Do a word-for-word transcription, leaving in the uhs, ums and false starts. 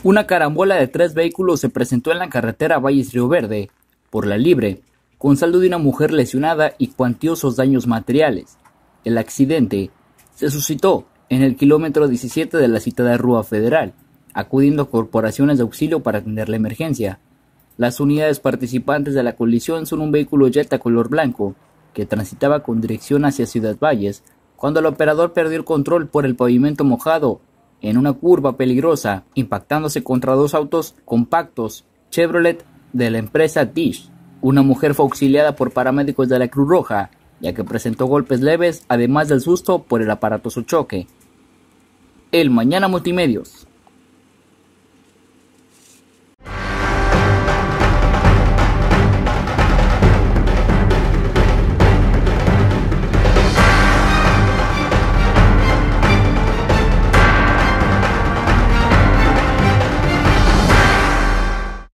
Una carambola de tres vehículos se presentó en la carretera Valles-Río Verde, por La Libre, con saldo de una mujer lesionada y cuantiosos daños materiales. El accidente se suscitó en el kilómetro diecisiete de la citada Rúa Federal, acudiendo corporaciones de auxilio para atender la emergencia. Las unidades participantes de la colisión son un vehículo Jetta color blanco, que transitaba con dirección hacia Ciudad Valles, cuando el operador perdió el control por el pavimento mojado en una curva peligrosa, impactándose contra dos autos compactos Chevrolet de la empresa Dish. Una mujer fue auxiliada por paramédicos de la Cruz Roja, ya que presentó golpes leves, además del susto por el aparatoso choque. El Mañana Multimedios.